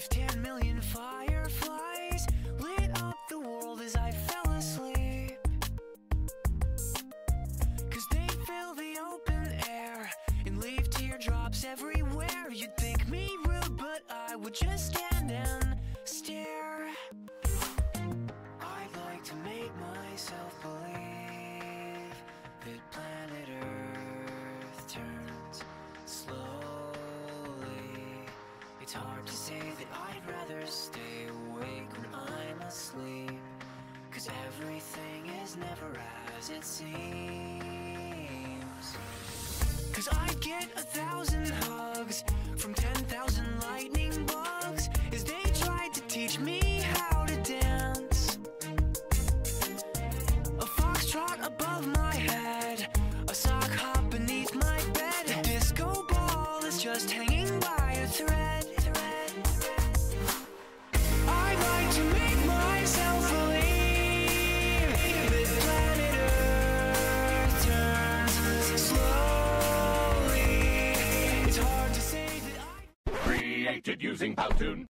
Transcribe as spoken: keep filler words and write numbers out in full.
If ten million fireflies lit up the world as I fell asleep, 'cause they fill the open air and leave teardrops everywhere, you'd think me rude, but I would just stand and stare. I'd like to make myself believe that planet Earth turns slowly. It's hard to say that I'd rather stay awake when I'm asleep, 'cause everything is never as it seems. 'Cause I'd get a thousand hugs from ten thousand lightning bugs as they tried to teach me how to dance. A foxtrot above my head, a sock hop beneath my bed, a disco ball is just hanging by a thread. I'd like to make myself believe that planet Earth turns slowly. It's hard to say that I Created using Powtoon.